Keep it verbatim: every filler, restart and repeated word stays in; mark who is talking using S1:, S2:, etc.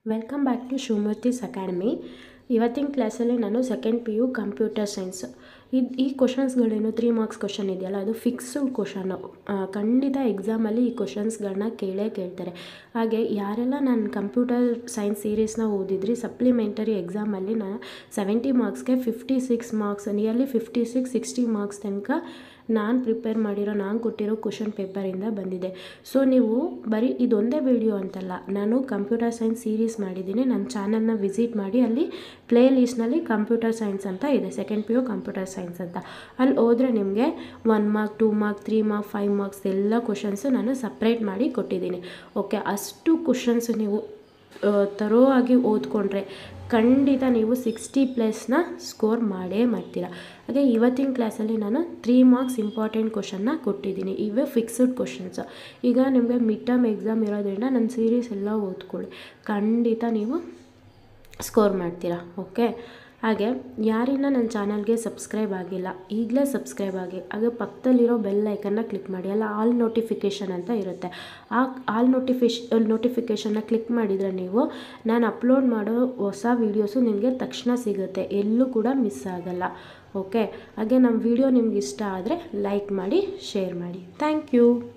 S1: Welcome back to Shivamurthy's academy. ಇವತ್ತಿನ ಕ್ಲಾಸಲ್ಲಿ ನಾನು second P U computer science ಇದು ಈ ಕ್ವಶನ್ಸ್ಗಳೇನು ತ್ರೀ ಮಾರ್ಕ್ಸ್ ಕ್ವಶನ್ ಇದೆಯಲ್ಲ ಅದು ಫಿಕ್ಸ್ಡ್ ಕ್ವಶನ್ನು. ಖಂಡಿತ ಎಕ್ಸಾಮಲ್ಲಿ ಈ ಕ್ವಶನ್ಸ್ಗಳನ್ನ ಕೇಳೇ ಕೇಳ್ತಾರೆ. ಹಾಗೆ ಯಾರೆಲ್ಲ ನಾನು ಕಂಪ್ಯೂಟರ್ ಸೈನ್ಸ್ ಸೀರೀಸ್ನ ಓದಿದ್ರಿ ಸಪ್ಲಿಮೆಂಟರಿ ಎಕ್ಸಾಮಲ್ಲಿ ನಾನು ಸೆವೆಂಟಿ ಮಾರ್ಕ್ಸ್ಗೆ fifty six marks nearly fifty six sixty marks ತನಕ ನಾನು ಪ್ರಿಪೇರ್ ಮಾಡಿರೋ ನಾನು ಕೊಟ್ಟಿರೋ ಕ್ವಶನ್ ಪೇಪರಿಂದ ಬಂದಿದೆ. ಸೊ ನೀವು ಬರೀ ಇದೊಂದೇ ವಿಡಿಯೋ ಅಂತಲ್ಲ, ನಾನು ಕಂಪ್ಯೂಟರ್ ಸೈನ್ಸ್ ಸೀರೀಸ್ ಮಾಡಿದ್ದೀನಿ. ನನ್ನ ಚಾನಲ್ನ ವಿಸಿಟ್ ಮಾಡಿ, ಅಲ್ಲಿ ಪ್ಲೇ ಲಿಸ್ಟ್ನಲ್ಲಿ ಕಂಪ್ಯೂಟರ್ ಸೈನ್ಸ್ ಅಂತ ಇದೆ, second P U computer science ಅಂತ. ಅಲ್ಲಿ ಹೋದರೆ ನಿಮಗೆ one mark two mark three mark five marks ಎಲ್ಲ ಕ್ವಶನ್ಸು ನಾನು ಸಪ್ರೇಟ್ ಮಾಡಿ ಕೊಟ್ಟಿದ್ದೀನಿ. ಓಕೆ, ಅಷ್ಟು ಕ್ವಶನ್ಸು ನೀವು ತರೋ ಆಗಿ ಓದ್ಕೊಂಡ್ರೆ ಖಂಡಿತ ನೀವು ಸಿಕ್ಸ್ಟಿ ಪ್ಲಸ್ನ ಸ್ಕೋರ್ ಮಾಡೇ ಮಾಡ್ತೀರಾ. ಹಾಗೆ ಇವತ್ತಿನ ಕ್ಲಾಸಲ್ಲಿ ನಾನು ತ್ರೀ ಮಾರ್ಕ್ಸ್ ಇಂಪಾರ್ಟೆಂಟ್ ಕ್ವಶನ್ನ ಕೊಟ್ಟಿದ್ದೀನಿ. ಇವೇ ಫಿಕ್ಸ್ಡ್ ಕ್ವಶನ್ಸ್. ಈಗ ನಿಮಗೆ ಮಿಡ್ ಟರ್ಮ್ ಎಕ್ಸಾಮ್ ಇರೋದ್ರಿಂದ ನನ್ನ ಸೀರೀಸ್ ಎಲ್ಲ ಓದ್ಕೊಳ್ಳಿ, ಖಂಡಿತ ನೀವು ಸ್ಕೋರ್ ಮಾಡ್ತೀರಾ. ಓಕೆ, ಹಾಗೆ ಯಾರಿನ್ನ ನನ್ನ ಚಾನಲ್ಗೆ ಸಬ್ಸ್ಕ್ರೈಬ್ ಆಗಿಲ್ಲ ಈಗಲೇ ಸಬ್ಸ್ಕ್ರೈಬ್ ಆಗಿ, ಹಾಗೆ ಪಕ್ಕದಲ್ಲಿರೋ ಬೆಲ್ ಐಕನ್ನ ಕ್ಲಿಕ್ ಮಾಡಿ. ಅಲ್ಲ ಆಲ್ ನೋಟಿಫಿಕೇಷನ್ ಅಂತ ಇರುತ್ತೆ, ಆ ಆಲ್ ನೋಟಿಫಿಶ್ ನೋಟಿಫಿಕೇಷನ್ನ ಕ್ಲಿಕ್ ಮಾಡಿದರೆ ನೀವು ನಾನು ಅಪ್ಲೋಡ್ ಮಾಡೋ ಹೊಸ ವೀಡಿಯೋಸು ನಿಮಗೆ ತಕ್ಷಣ ಸಿಗುತ್ತೆ, ಎಲ್ಲೂ ಕೂಡ ಮಿಸ್ ಆಗಲ್ಲ. ಓಕೆ, ಹಾಗೆ ನಮ್ಮ ವಿಡಿಯೋ ನಿಮ್ಗೆ ಇಷ್ಟ ಆದರೆ ಲೈಕ್ ಮಾಡಿ, ಶೇರ್ ಮಾಡಿ. Thank you.